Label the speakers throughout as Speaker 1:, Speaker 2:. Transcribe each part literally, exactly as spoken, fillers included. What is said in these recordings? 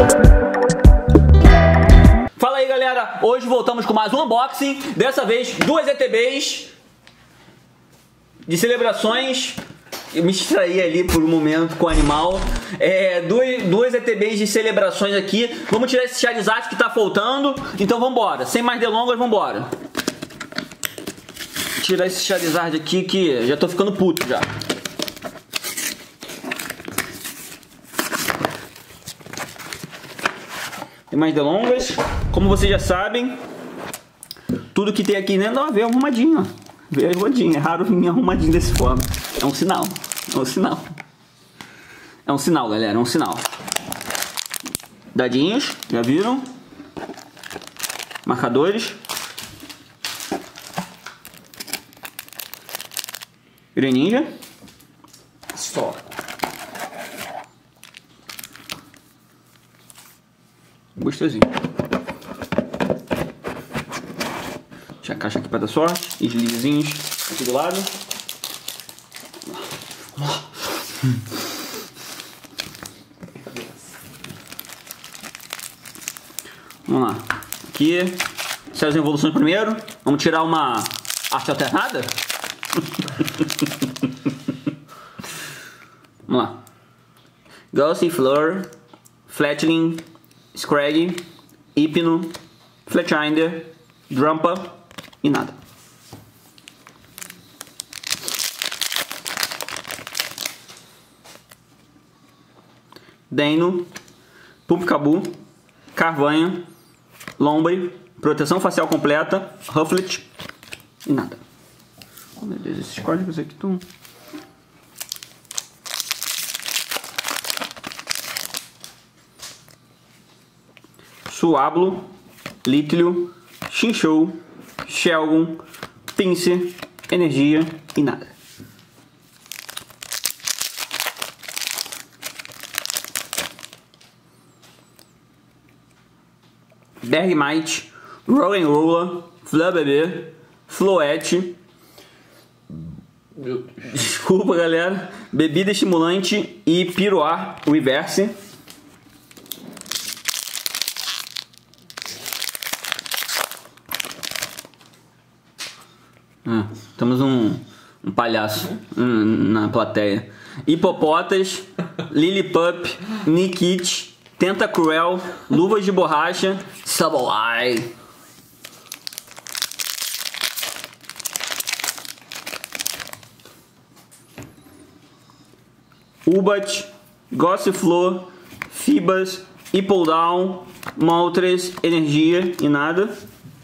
Speaker 1: Fala aí, galera, hoje voltamos com mais um unboxing, dessa vez duas E T Bs de celebrações. Eu me distraí ali por um momento com o animal. É, duas, duas E T Bs de celebrações aqui. Vamos tirar esse Charizard que tá faltando. Então vamos embora, sem mais delongas, vamos embora. Tirar esse Charizard aqui que já tô ficando puto já. Sem mais delongas, como vocês já sabem, tudo que tem aqui dentro veio arrumadinho, ó. Veio arrumadinho, é raro vir arrumadinho desse forma. É um sinal, é um sinal. É um sinal, galera, é um sinal. Dadinhos, já viram? Marcadores. Greninja. Só. Gostosinho. Deixa a caixa aqui para dar sorte. Eslizinhos aqui do lado. Vamos lá. Aqui, essas evoluções primeiro. Vamos tirar uma arte alternada. Vamos lá. Gossifleur, Fletchling, Scraggy, Hypno, Fletchinder, Drampa e nada. Deno, Pumpkabu, Carvanha, Lombre, proteção facial completa, Rufflet e nada. Oh meu Deus, esses códigos aqui estão... Suablo, Litleo, Chinchou, Shelgon, Pinsir, Energia e nada. Bergmite, Rock'n'Roller, Flabébé, Floette. Desculpa, galera. Bebida estimulante e Piroar Reverse. Ah, temos um, um palhaço um, na plateia. Hipopotas, Lillipup, Nikit, Tentacruel, Luvas de Borracha, Sableye. Ubat, Gossifleur, Fibas, Hippowdon, Moltres, Energia e nada.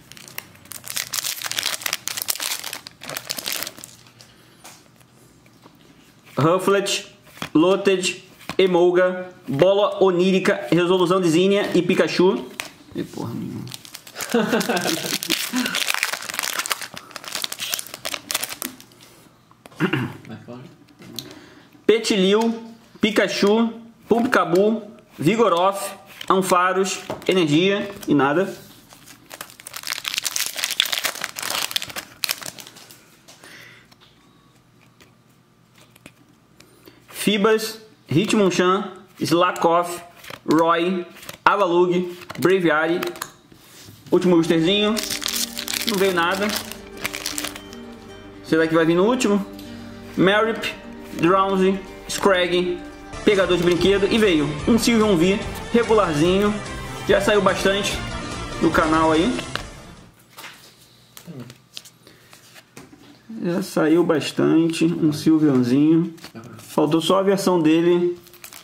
Speaker 1: Rufflet, Lotted, Emolga, Bola Onírica, Resolução de Zinnia e Pikachu. E porra nenhuma. Petilil, Pikachu, Pumpkabu, Vigoroth, Ampharos, Energia e nada. Fibas, Hitmonchan, Slakoth, Roy, Avalug, Braviary. Último boosterzinho. Não veio nada. Será que vai vir no último? Marip, Drowsy, Scraggy, Pegador de Brinquedo. E veio um Sylveon V regularzinho. Já saiu bastante do canal aí. Já saiu bastante. Um Sylveonzinho. Faltou só a versão dele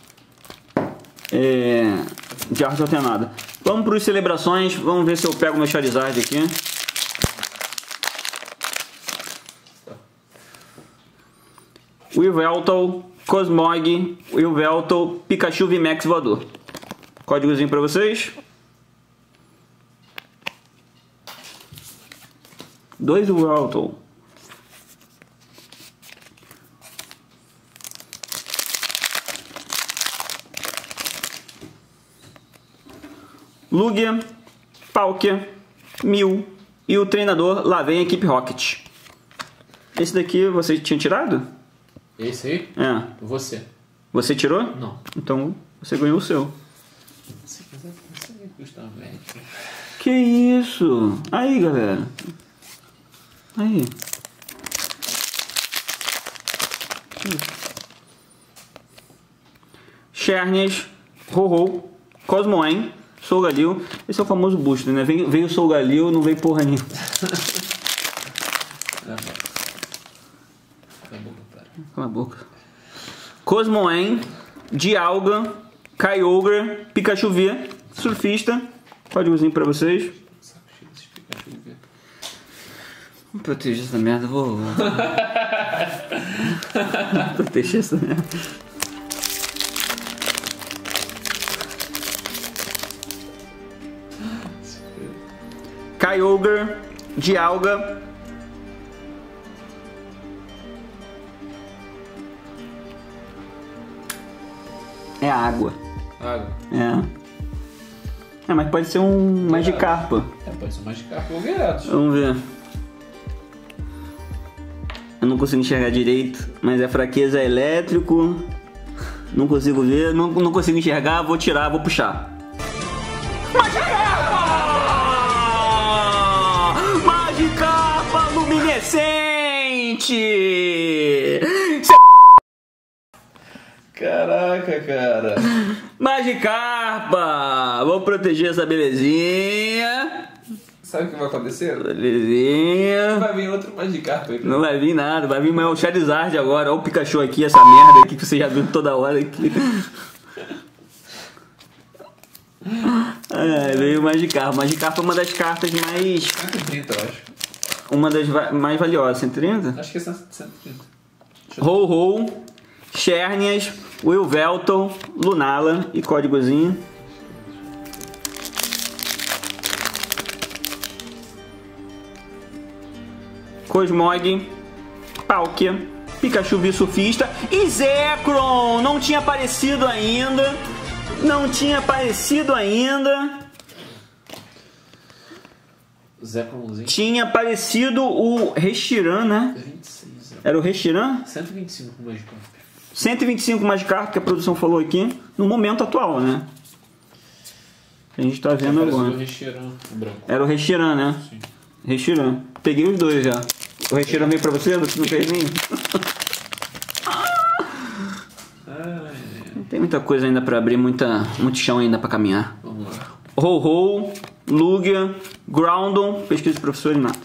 Speaker 1: é, de arte alternada. Vamos para as celebrações. Vamos ver se eu pego meu Charizard aqui. Yveltal, Cosmog, Yveltal, Pikachu V Max voador. Códigozinho para vocês. Dois Yveltal. Lugia, Palkia, Mew e o treinador lá vem a equipe Rocket. Esse daqui você tinha tirado?
Speaker 2: Esse aí?
Speaker 1: É.
Speaker 2: Você.
Speaker 1: Você tirou?
Speaker 2: Não.
Speaker 1: Então você ganhou o seu. Que isso? Aí, galera. Aí. Xerneas, Ho-Ho, Cosmoem, Solgaleo. Esse é o famoso booster, né? Veio, veio o Solgaleo, não veio porra nenhuma. Cala a boca. Cosmoem, Dialga, Kyogre, Pikachu V, Surfista. Códigozinho pra vocês. Vou proteger essa merda, vou. vou proteger essa merda. Kyogre, Dialga. É água.
Speaker 2: Água.
Speaker 1: É. É, mas pode ser um Magikarpa.
Speaker 2: É, pode ser um Magikarpa ou Gyarados.
Speaker 1: Vamos ver. Eu não consigo enxergar direito, mas é fraqueza elétrico. Não consigo ver, não, não consigo enxergar, vou tirar, vou puxar. Magikarpa! Magikarpa luminescente!
Speaker 2: Caraca, cara.
Speaker 1: Magikarpa! Vou proteger essa belezinha.
Speaker 2: Sabe o que vai acontecer?
Speaker 1: Belezinha.
Speaker 2: Vai vir outro Magikarpa aí.
Speaker 1: Não vai vir nada, vai vir mais o Charizard agora. Olha o Pikachu aqui, essa merda aqui que você já viu toda hora aqui. É, veio o Magikarpa. Magikarpa é uma das cartas mais...
Speaker 2: cento e trinta, eu acho.
Speaker 1: Uma das va mais valiosas. cento e trinta?
Speaker 2: Acho que é cento e trinta.
Speaker 1: Ho-Ho, Xerneas, Wilvelton, Lunala e códigozinho. Cosmog, Palkia, Pikachu V Surfista e Zekrom! Não tinha aparecido ainda. Não tinha aparecido ainda.
Speaker 2: Zekromzinho.
Speaker 1: Tinha aparecido o Reshiram, né?
Speaker 2: vinte e seis.
Speaker 1: Era o Reshiram?
Speaker 2: cento e vinte e cinco com Magikarpa.
Speaker 1: cento e vinte e cinco Magikarpa que a produção falou aqui. No momento atual, né? A gente tá vendo agora.
Speaker 2: O Reshiram branco.
Speaker 1: Era o Reshiram, né?
Speaker 2: Sim.
Speaker 1: Reshiram. Peguei os dois já. O Reshiram veio pra você? Não fez nem? Não tem muita coisa ainda pra abrir, muita, muito chão ainda pra caminhar.
Speaker 2: Vamos lá.
Speaker 1: Ho-Ho, Lugia, Groudon, pesquisa do professor Inato.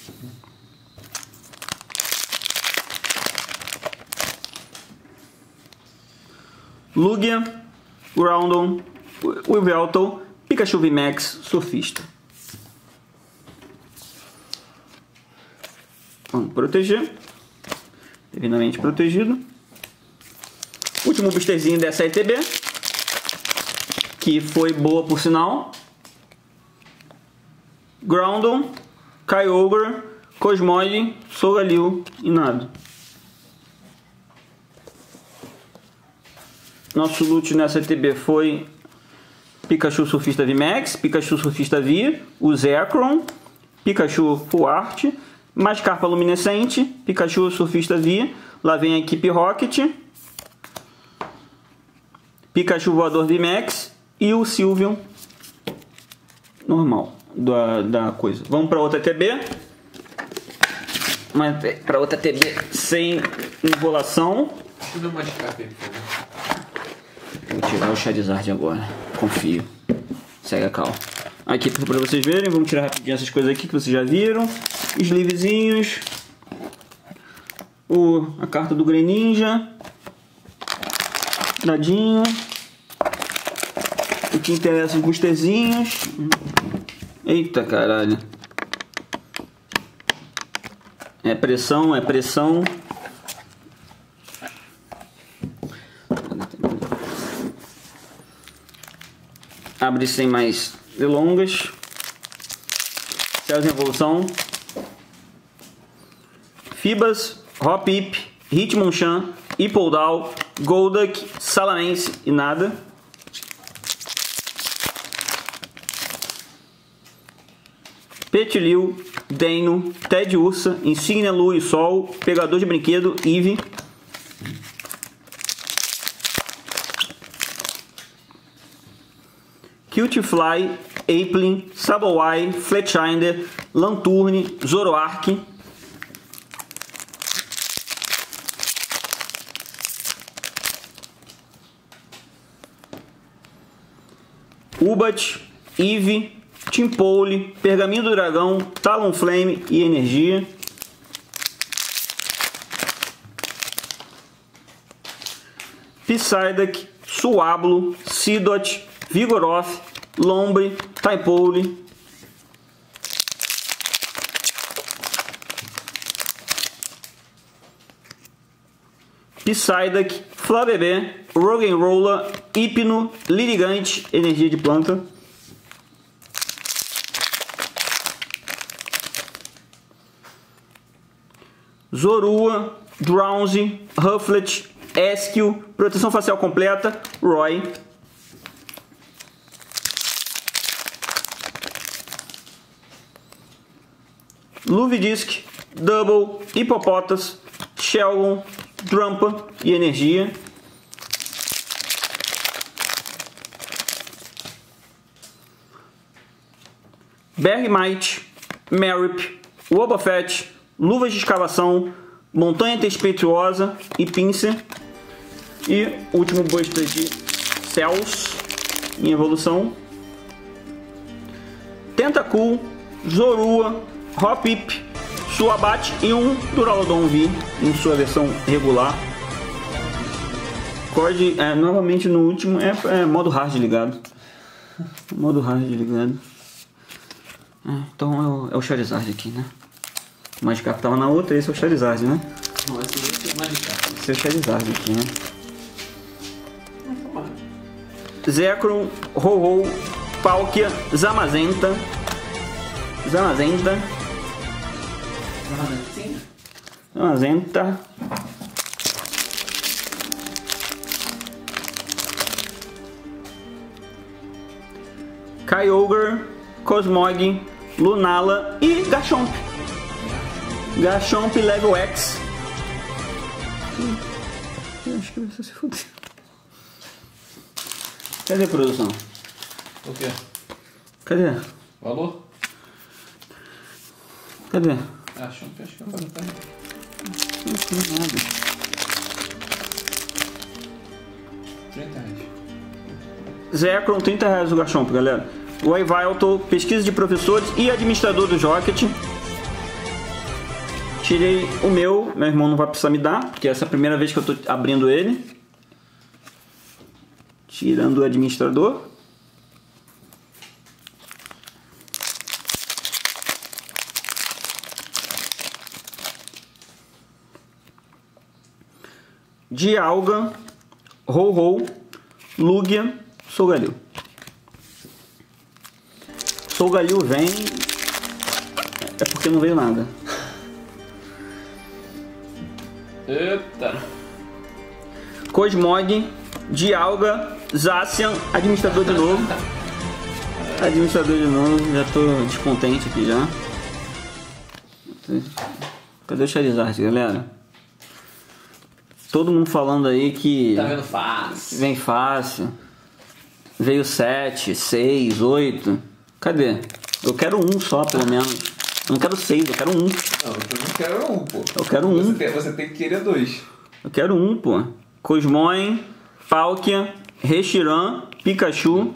Speaker 1: Lugia, Groudon, Wilvelton, Pikachu V Max, Surfista. Vamos proteger. Devidamente protegido. Último boosterzinho dessa E T B. Que foi boa por sinal. Groudon, Kyogre, Cosmog, Solgaleo e nada. Nosso loot nessa E T B foi Pikachu Surfista V Max, Pikachu Surfista V, o Zekrom, Pikachu Full Art, Magikarpa Luminescente, Pikachu Surfista V, lá vem a equipe Rocket, Pikachu Voador V Max e o Sylveon normal da, da coisa. Vamos para outra T B. Para outra T B sem enrolação.
Speaker 2: Deixa eu dar uma Magikarpa aí, por favor.
Speaker 1: Vou tirar o Charizard agora. Confio. Segue a cal. Aqui para vocês verem, vamos tirar rapidinho essas coisas aqui que vocês já viram. Sleevezinhos. O, a carta do Greninja. Dadinho. O que interessa, os boosterzinhos. Eita caralho. É pressão, é pressão. Abre sem mais delongas. Céus em evolução. Fibas, Hoppip, Hitmonchan, Hippowdon, Golduck, Salamence e nada. Petilil, Deno, Ted Ursa, Insígnia Lua e Sol, Pegador de Brinquedo, Eevee. Cutiefly, Applin, Sableye, Fletchinder, Lanturn, Zoroark. Ubat, Eevee, Timpole, Pergaminho do Dragão, Talonflame e Energia. Psyduck, Swablu, Seedot, Vigoroth, Lombre, Typole. Psyduck, Flabébé, Roggenrola, Hypno, Lirigante, Energia de Planta. Zorua, Drowsy, Rufflet, Eskew, Proteção Facial Completa, Roy. Luvidisk, Double, Hippopotas, Shelgon, Drampa e Energia. Bergmite, Merip, Wobbuffet, Luvas de Escavação, Montanha Tempestuosa e Pinsir. E último buster de Cells em evolução. Tentacool, Zorua, Hoppip, Suabat e um Duraludon V em sua versão regular. Cord, é, novamente no último é, é modo hard ligado. Modo hard ligado. É, então é o, é o Charizard aqui, né? O Magikarp tava na outra, esse é o Charizard, né?
Speaker 2: Não, esse é o Magikarp.
Speaker 1: Esse é o Charizard aqui, né? Zekrom, Ho-Ho, Palkia, Zamazenta, Zamazenta, Zamazenta, Kyogre, Cosmog, Lunala e Garchomp. Garchomp Level X. Eu acho que você se fudeu. Cadê a produção?
Speaker 2: O quê?
Speaker 1: Cadê?
Speaker 2: Valor?
Speaker 1: Cadê?
Speaker 2: Acho, acho que agora tá aí.
Speaker 1: Não tem nada.
Speaker 2: trinta reais.
Speaker 1: Zekrom, trinta reais o Garchomp, galera. O Yveltal, pesquisa de professores e administrador do Rocket. Tirei o meu, meu irmão não vai precisar me dar, porque essa é a primeira vez que eu tô abrindo ele. Tirando o administrador. Dialga, Ho-Ho, Lugia, Solgaleo. Solgaleo vem... É porque não veio nada.
Speaker 2: Eita!
Speaker 1: Cosmog, Dialga, Zacian, administrador de novo. Administrador de novo, já tô descontente aqui já. Cadê o Charizard, galera? Todo mundo falando aí que...
Speaker 2: Tá vendo fácil.
Speaker 1: Vem fácil. Veio sete, seis, oito. Cadê? Eu quero um só, pelo menos. Eu não quero seis, eu quero um.
Speaker 2: Não, eu não quero um, pô.
Speaker 1: Eu quero um.
Speaker 2: Você tem, você tem que querer dois.
Speaker 1: Eu quero um, pô. Cosmoem, Palkia, Reshiram, Pikachu.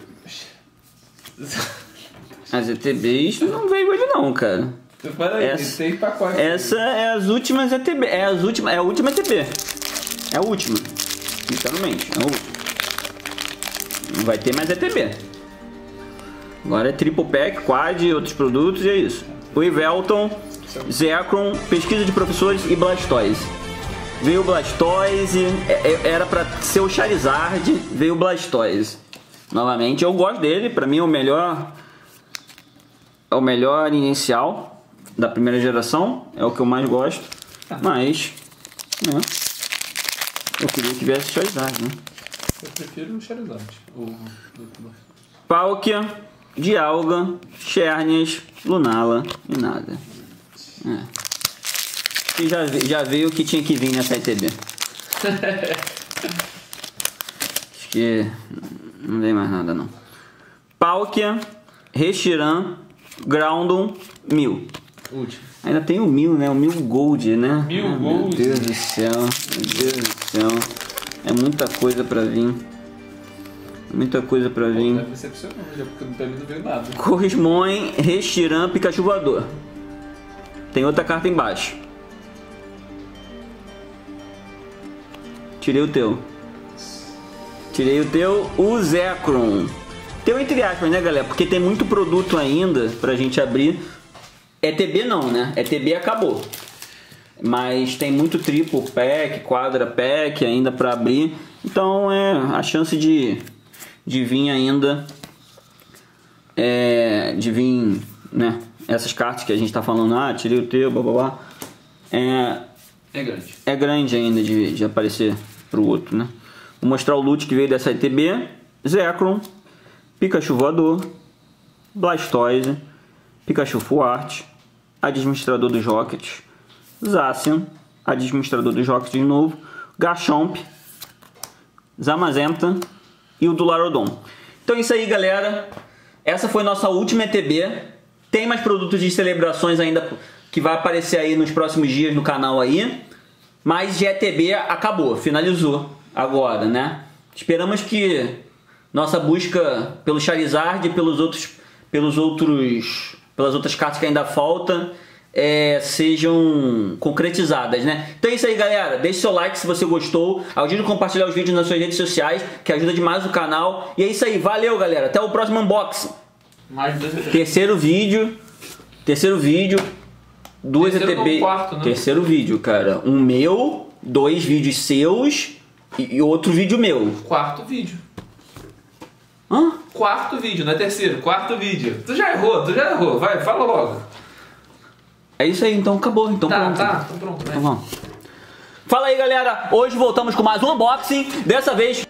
Speaker 1: As E T Bs não veio hoje não, cara.
Speaker 2: Peraí,
Speaker 1: Essa,
Speaker 2: tem pacote.
Speaker 1: essa é as últimas E T B. É, as últimas, é a última E T B. É a última. Literalmente, é a última. Não vai ter mais E T B. Agora é Triple Pack, Quad e outros produtos e é isso. O Yveltal, Zekrom, pesquisa de professores e Blastoise. Veio o Blastoise, era pra ser o Charizard, veio o Blastoise. Novamente, eu gosto dele, pra mim é o melhor. É o melhor inicial da primeira geração, é o que eu mais gosto. Mas, né, eu queria que tivesse Charizard, né?
Speaker 2: Eu prefiro o Charizard. O...
Speaker 1: Palkia, Dialga, Xerneas, Lunala e nada. É. E já, já veio o que tinha que vir nessa E T B. Acho que não vem mais nada não. Palkia, Reshiram, Groudon, Mew.
Speaker 2: Último.
Speaker 1: Ainda tem o Mew, né? O Mew Gold, né?
Speaker 2: Mew
Speaker 1: ah,
Speaker 2: Gold.
Speaker 1: Meu Deus do céu. Meu Deus do céu. É muita coisa pra vir. Muita coisa pra vir.
Speaker 2: Tá decepcionando já, porque pra mim não veio nada.
Speaker 1: Corrismon, Reshiram, Pikachu voador. Tem outra carta embaixo. Tirei o teu. Tirei o teu, o Zekrom. Teu entre aspas, né, galera? Porque tem muito produto ainda pra gente abrir. E T B não, né? E T B acabou. Mas tem muito triplo pack, quadra pack ainda pra abrir. Então é a chance de, de vir ainda. É, de vir, né? Essas cartas que a gente tá falando, ah, tirei o teu, blá blá blá. É,
Speaker 2: É grande.
Speaker 1: é grande ainda de, de aparecer pro outro, né? Vou mostrar o loot que veio dessa E T B. Zekrom, Pikachu voador, Blastoise, Pikachu Full Art, Administrador dos Rockets, Zacian, Administrador dos Rockets de novo, Garchomp, Zamazenta e o Dularodon. Então é isso aí, galera. Essa foi nossa última E T B. Tem mais produtos de celebrações ainda que vai aparecer aí nos próximos dias no canal aí. Mas de E T B acabou, finalizou agora, né? Esperamos que nossa busca pelo Charizard e pelos outros, pelos outros, pelas outras cartas que ainda faltam é, sejam concretizadas, né? Então é isso aí, galera. Deixe seu like se você gostou. Ajude a compartilhar os vídeos nas suas redes sociais, que ajuda demais o canal. E é isso aí. Valeu, galera. Até o próximo unboxing.
Speaker 2: Mais dois E T B.
Speaker 1: Terceiro vídeo. Terceiro vídeo. Duas E T
Speaker 2: Terceiro
Speaker 1: B.
Speaker 2: ou quarto, né?
Speaker 1: Terceiro vídeo, cara. Um meu, dois vídeos seus e e outro vídeo meu.
Speaker 2: Quarto vídeo.
Speaker 1: Hã?
Speaker 2: Quarto vídeo, não é terceiro. Quarto vídeo. Tu já errou, tu já errou. Vai, fala logo.
Speaker 1: É isso aí, então acabou. Então
Speaker 2: Tá,
Speaker 1: pronto.
Speaker 2: tá. Então pronto, né?
Speaker 1: Então vamos. Fala aí, galera. Hoje voltamos com mais um unboxing. Dessa vez